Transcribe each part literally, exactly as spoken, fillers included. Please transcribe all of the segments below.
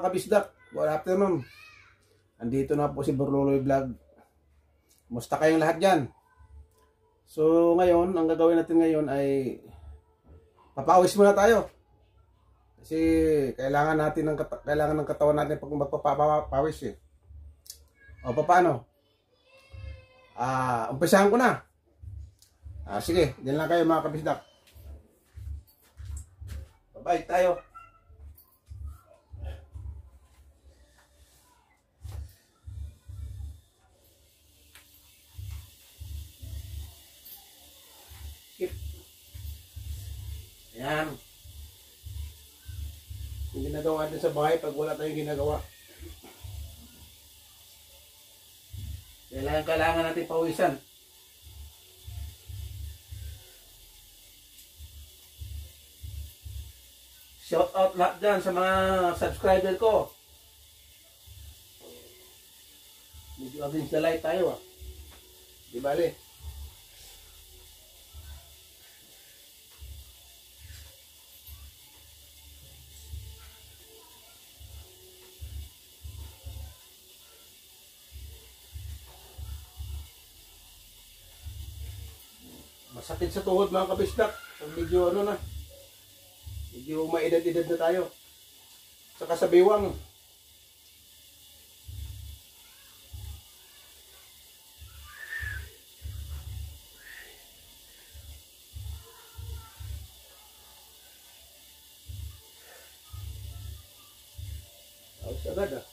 kabisdak, good afternoon. Andito na po si Burluloy Vlog. Kumusta kayong lahat dyan? So ngayon, ang gagawin natin ngayon ay papawis muna tayo. Kasi kailangan natin ng kailangan ng katawan natin pag magpapawis eh. O paano? Ah, umpisahan ko na. Ah, sige, diyan lang kayo mga kabisdak. Bye tayo. Yan. Yung ginagawa natin sa bahay pag wala tayong ginagawa. Kailangan, kailangan natin pawisan. Shout out lahat dyan sa mga subscriber ko. Medyo against the light tayo ah. Di bale. Masakit sa tuhod mga kabisdak. Medyo ano na. Medyo maedad-edad na tayo. Saka sa biwang. Ayos agad ah.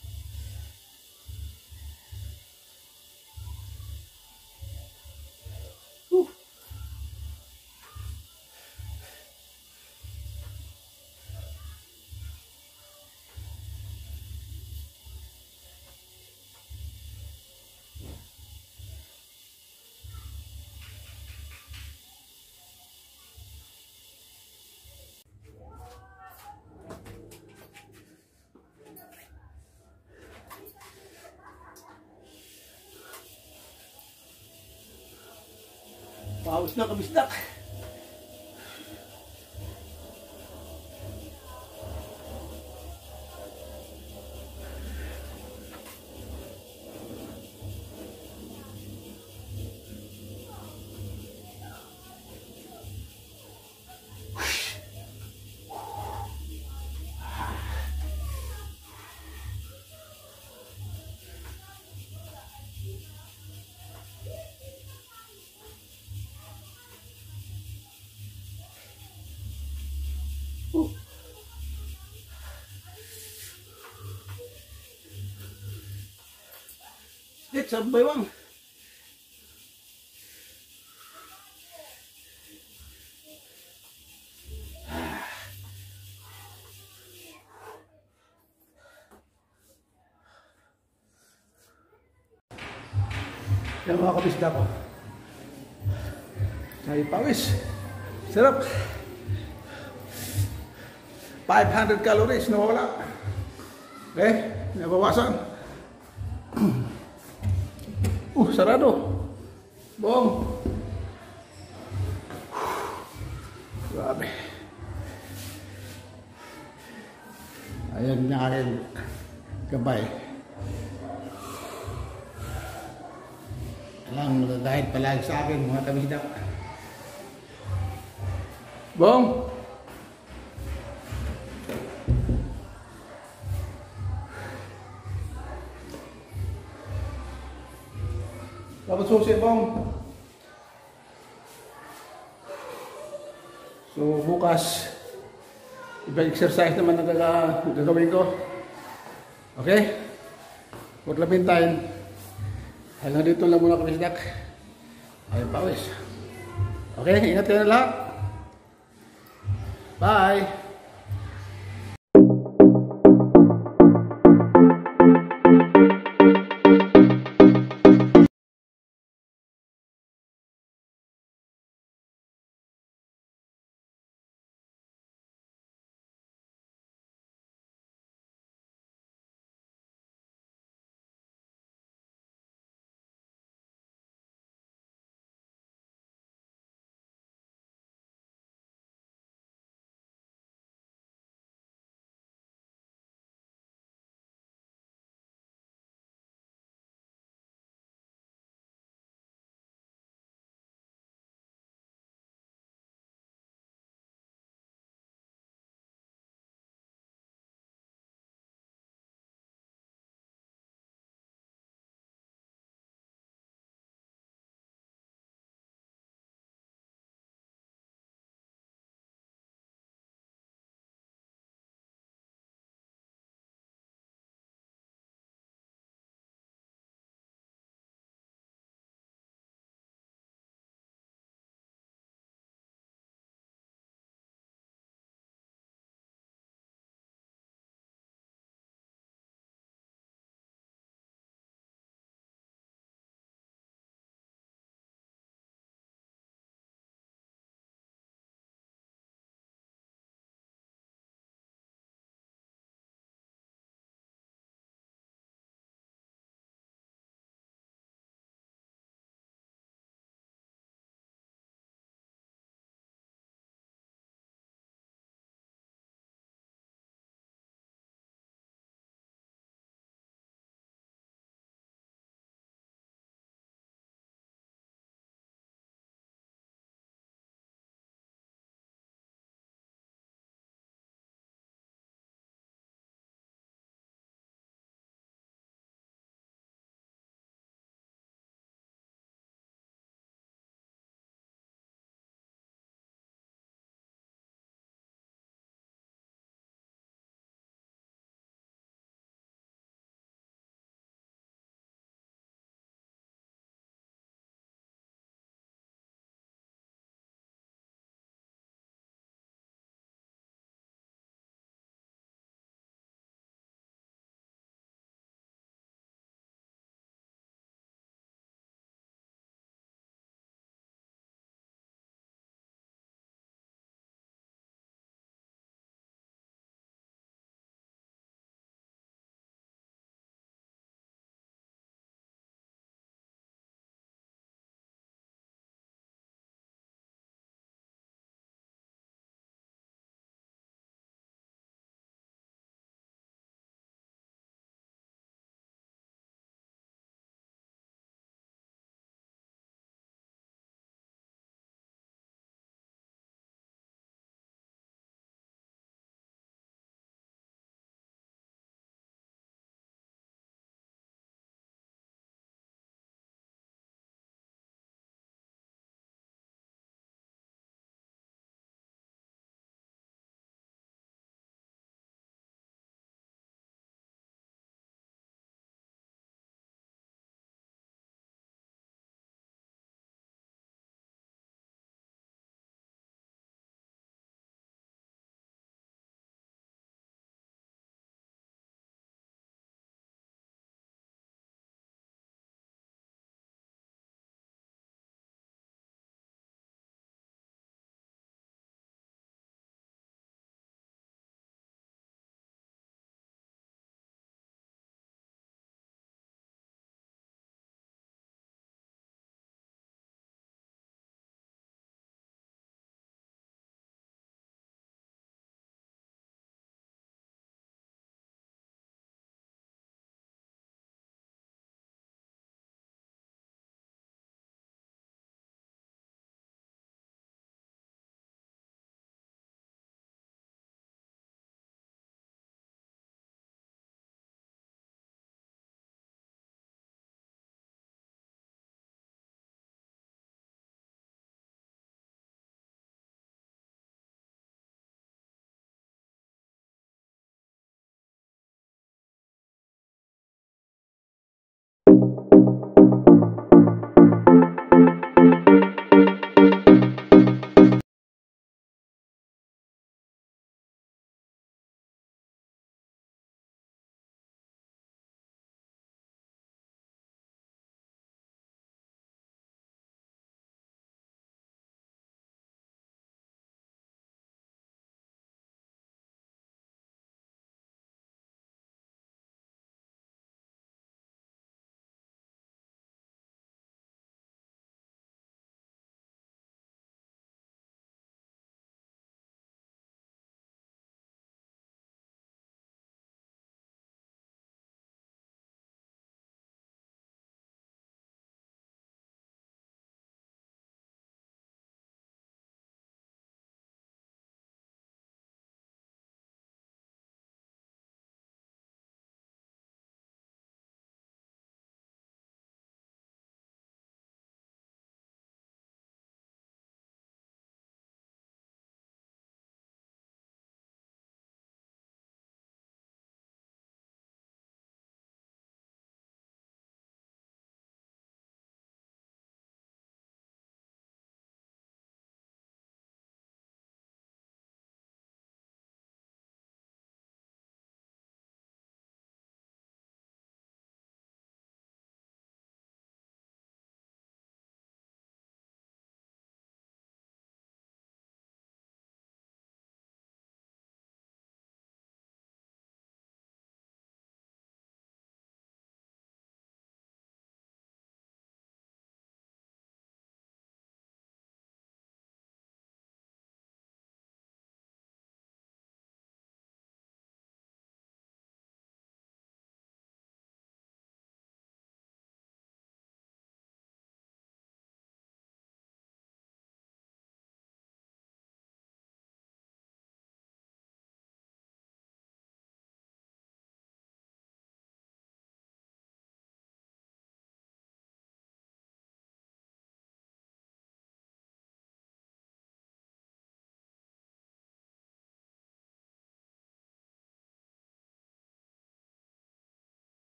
Pawis na kabisdak. Sakit sa baywang. Yan mga kabisdak ko. Ay pawis. Sarap. five hundred calories na wala. Okay, nabawasan. Uh, sarado. Bong. Grabe. Ayan na aking gabay. Alang magagahit palagi sa akin mga kabisdak. Bong. Dapat susi bong. So bukas ibang exercise naman ang gagawin ko. Okay? For the meantime, hanggang dito lang muna kabisdak. Ay pawis. Okay, ingat kayo na lahat. Bye!